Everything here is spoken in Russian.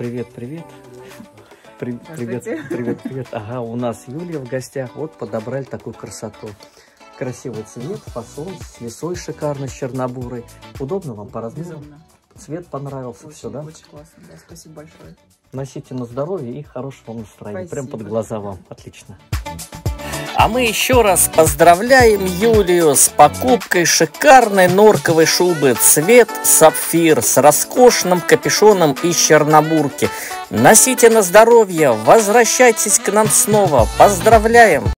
Привет, привет. Привет, Здравствуйте. привет. Ага, у нас Юлия в гостях. Вот подобрали такую красоту. Красивый цвет, фасон, с лисой шикарной, с чернобурой. Удобно вам по размеру? Безумно. Цвет понравился, Очень, все, да? очень классно, да, спасибо большое. Носите на здоровье и хорошего настроения. Прям под Спасибо. глаза вам. Отлично. А мы еще раз поздравляем Юлию с покупкой шикарной норковой шубы цвет сапфир с роскошным капюшоном из чернобурки. Носите на здоровье, возвращайтесь к нам снова. Поздравляем!